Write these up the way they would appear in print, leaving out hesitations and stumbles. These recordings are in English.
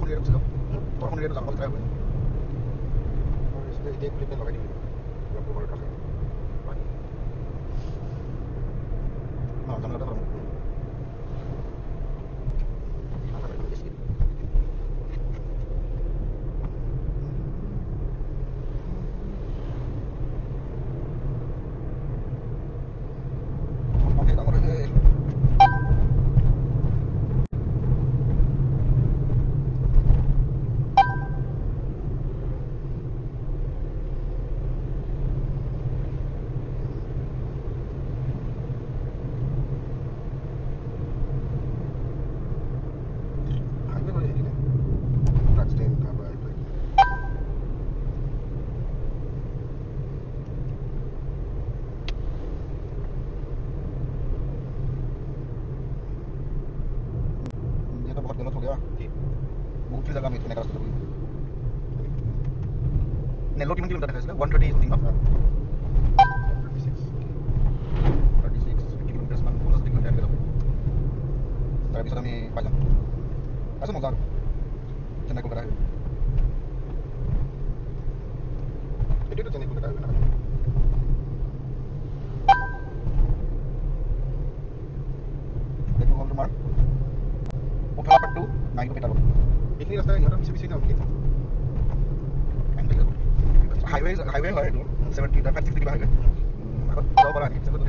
বৰষুণ দিলে গুচি যাওঁ বৰষুণ দিলে যাম ট্ৰাই কৰিম এতিয়া খুলি পেলাই লগাই দিম অলপ ঘৰৰ কাষে জানো এটা बहुत गलत हो गया बहुत सी जगह में इतने का रास्ता नेल्लो कितना किलोमीटर है इसका 130 समथिंग ना 36 किलोमीटर मान 30 किलोमीटर है तर अभी सर मैं पाजन ऐसा मजा चेन्नई को करा है ये तो चेन्नई को करा है ना देखो हम तुम्हारा उठा पट्टू नाइन को पेटा लो इतनी रास्ता है यहाँ पीछे पीछे जाओ हाईवे है 70 का 60 का हाईवे अब जाओ बड़ा नहीं चलो तो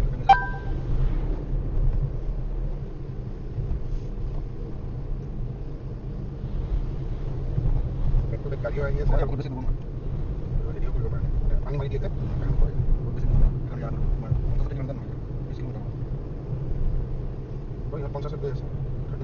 देखो तो गाड़ी आई है सर खुद से दूर वीडियो को बना पानी मारी देते हैं खुद से दूर कर यार मैं 50 किलोमीटर ना 20 किलोमीटर तो यहाँ 50 रुपए है sir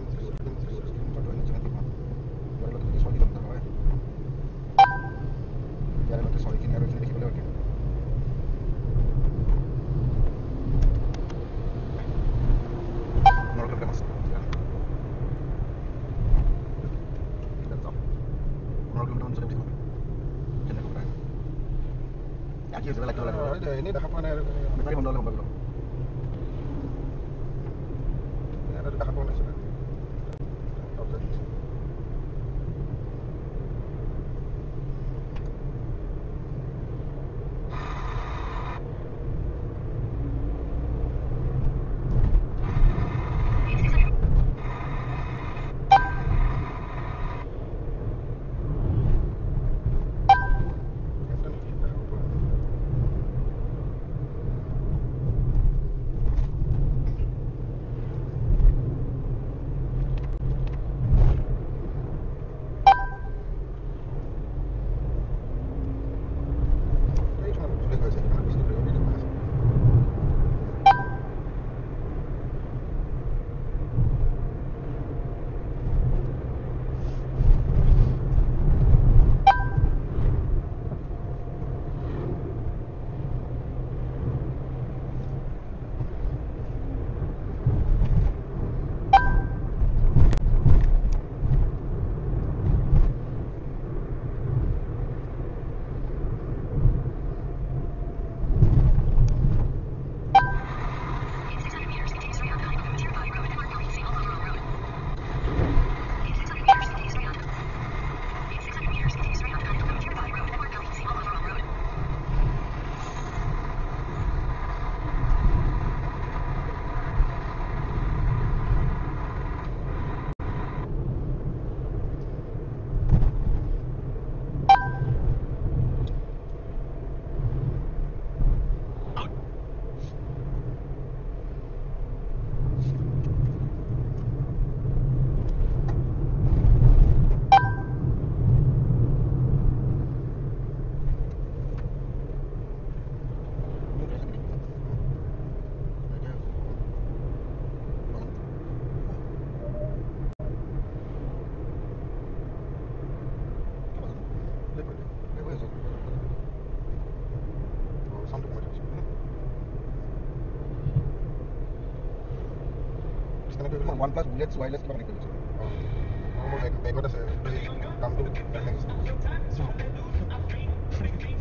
ini dah apa nih? Tadi mondol lomba dulu. Ini ada dah apa nih sudah? OnePlus Bullets wireless kita connect karo. Oh, baik ada saya. Come to